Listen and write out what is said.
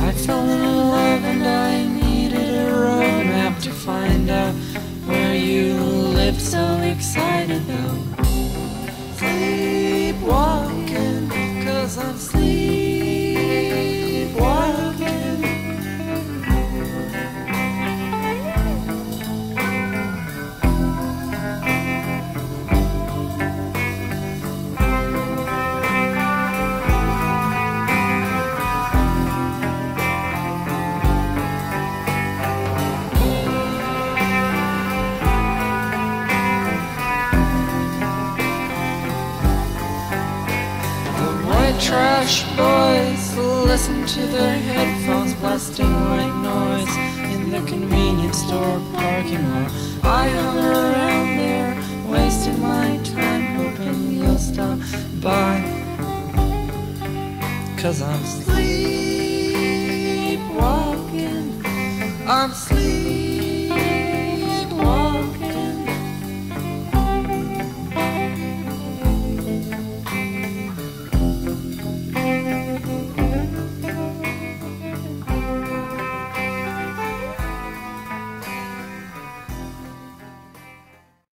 I fell in love and I needed a roadmap to find out where you live. So excited though, sleepwalking, 'cause I'm sleepwalking. Trash boys listen to their headphones blasting white noise in the convenience store parking lot. I hung around there, wasting my time, hoping you'll stop by, 'cause I'm sleepwalking. I'm sleepwalking.